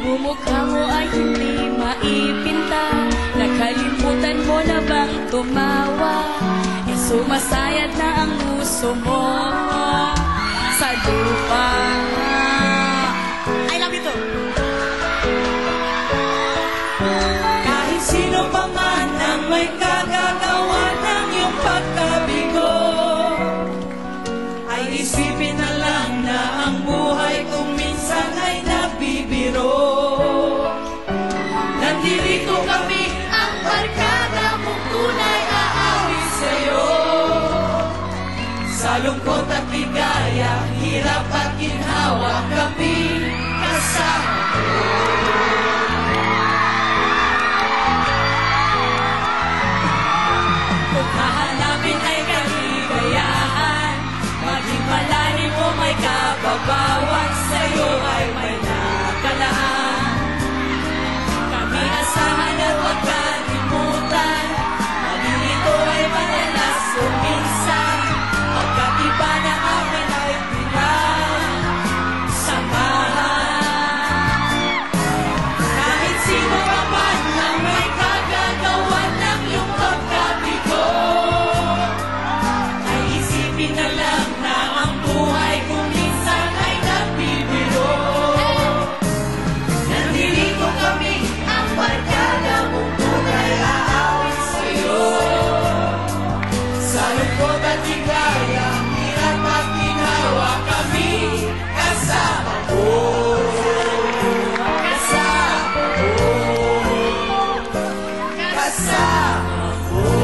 Pagmumukha mo ay hindi maipinta. Nakalimutan mo na bang tumawa? E sumasayad na ang puso mo sa lupa. I love you too. Kahit sino pa man ang may kagagawa ng iyong pagkabigo, ay isipin na lang na ang buhay kung minsan ay nabibiro. Nandito kami, ang barkada mong tunay aawit sa'yo. Sa lungkot at ligaya, hirap at ginhawa, kami kasama mo. Kung hahanapin ay kaligayahan, maging malalim mo may kababawan, sa'yo ay may nakalaan. Kami asahan at huwag kalimutan, malilito ay madalas minsan, pagkat iba na amin ay pinagsamahan. Kahit sino pa man ang may kagagawa ng iyong pagkabigo, ay isipin na lang na ang buhay kung minsan ay nabibiro. Nandito kami, ang barkada mong tunay aawit sa'yo. Sa lungkot at ligaya, hirap at ginhawa, kami kasama mo. Kasama mo. Kasama mo.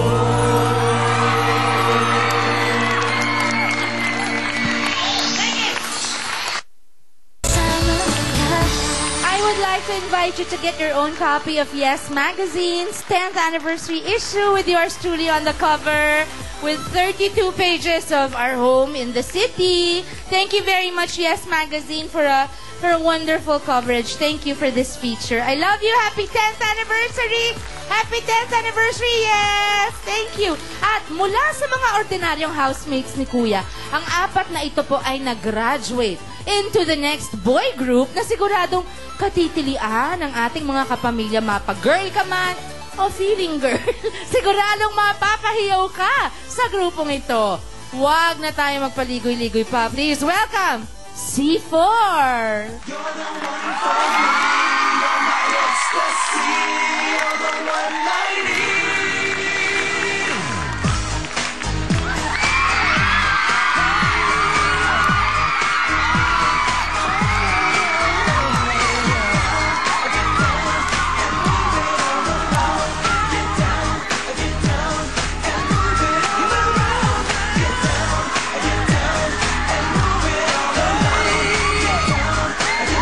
I would like to invite you to get your own copy of Yes Magazine's 10th anniversary issue with yours truly on the cover with 32 pages of our home in the city. Thank you very much, Yes Magazine, for a wonderful coverage. Thank you for this feature. I love you. Happy 10th anniversary! Happy 10th anniversary, yes! Thank you. At mula sa mga ordinaryong housemates ni Kuya, ang apat na ito po ay nag-graduate into the next boy group na siguradong katitilian ng ating mga kapamilya, mapa-girl ka man o feeling girl. Siguradong mapapahiyaw ka sa grupong ito. Huwag na tayo magpaligoy-ligoy pa. Please welcome C4! You're the one for me, you're my ecstasy, you're the one I need.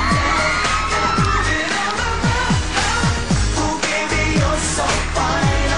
Who gave me your so fine?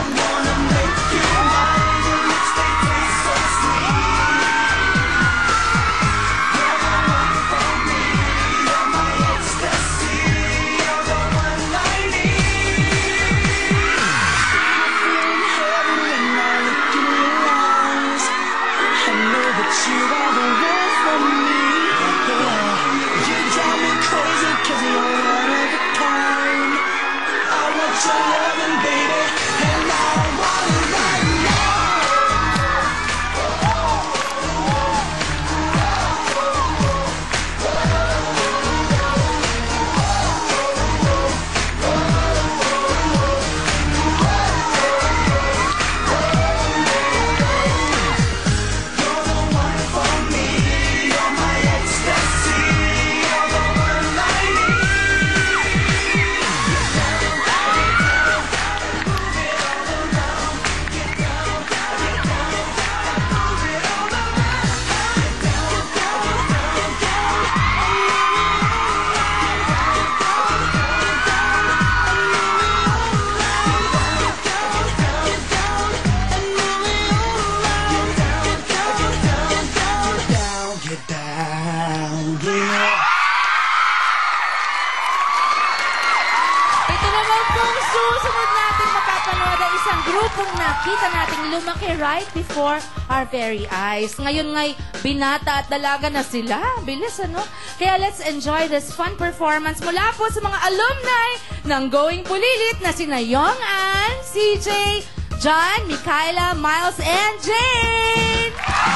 isang grupong nakita nating lumaki right before our very eyes. Ngayon nga'y binata at dalaga na sila. Bilis, ano? Kaya let's enjoy this fun performance mula po sa mga alumni ng Going Pulilit na sina Yong Ann, CJ, John, Micaela, Miles, and Jane!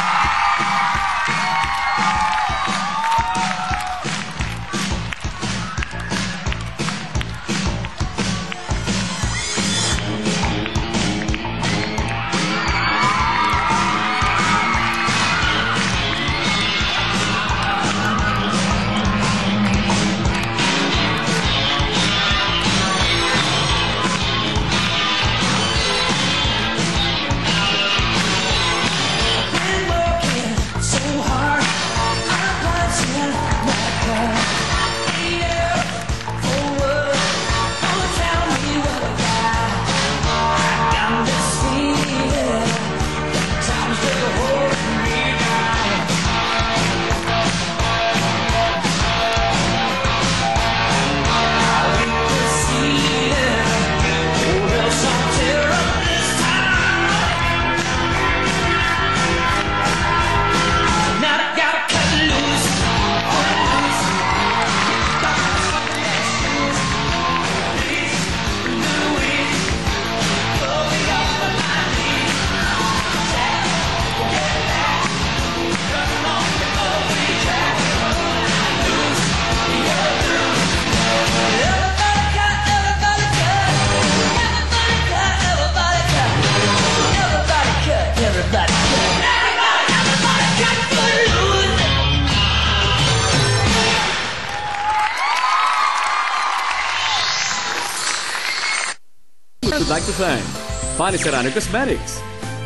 I'd like to thank Pani Serrano Cosmetics,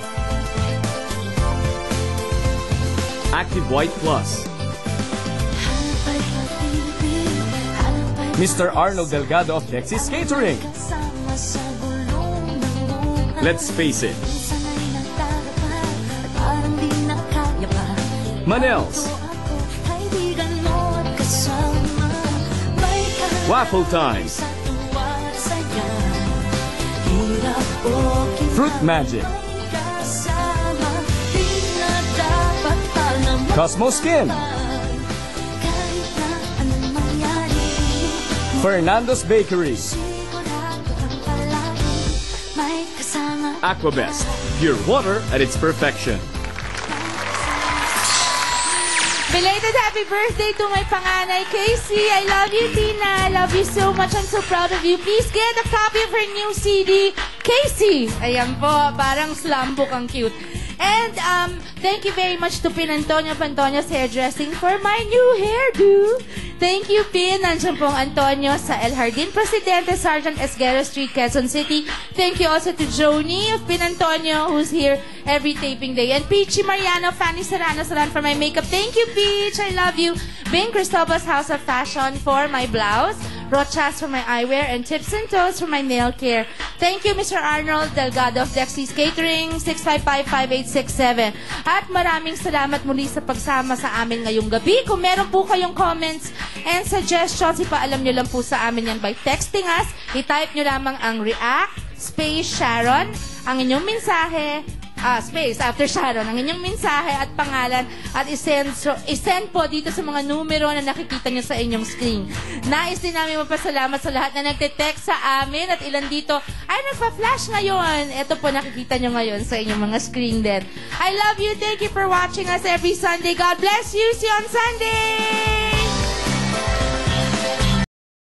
Active White Plus, Mr. Arnold Delgado of Dexys Catering. Let's face it, Manels, Waffle Times, Fruit Magic, Cosmo Skin, Fernando's Bakery, Aquabest, pure water at its perfection. Belated happy birthday to my panganay, Casey. I love you, Tina. I love you so much. I'm so proud of you. Please get a copy of her new CD, Casey. Ayan po, parang slumbook ang cute. And thank you very much to Pin Antonio Pantonio's Hairdressing for my new hairdo. Thank you, Pin. Nandiyan pong Antonio sa El Jardín Presidente, Sergeant Esguerra Street, Quezon City. Thank you also to Joni of Pin Antonio, who's here every taping day. And Peachy Mariano, Fanny Serrano Salan for my makeup. Thank you, Peach. I love you. Bing Cristobal's House of Fashion for my blouse. Rochas for my eyewear. And Tips and Toes for my nail care. Thank you, Mr. Arnold Delgado of Dexys Catering, 655-5867. At maraming salamat muli sa pagsama sa amin ngayong gabi. Kung meron po kayong comments and suggestions, ipaalam nyo lang po sa amin yan by texting us. I-type nyo lamang ang react, space Sharon, ang inyong mensahe, space after Sharon, ang inyong mensahe at pangalan at isend po dito sa mga numero na nakikita nyo sa inyong screen. Nais din namin magpasalamat sa lahat na nagte-text sa amin at ilan dito ay nagpa-flash ngayon. Ito po nakikita nyo ngayon sa inyong mga screen din. I love you. Thank you for watching us every Sunday. God bless you. See you on Sunday!